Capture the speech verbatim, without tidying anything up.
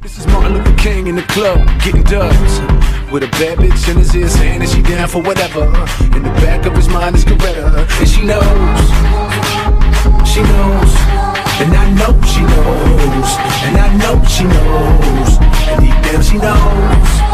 This is Martin Luther King in the club, getting dubs. With a bad bitch in his ear saying that she down for whatever. In the back of his mind is Coretta. And she knows, she knows. And I know she knows. And I know she knows. And deep down she knows.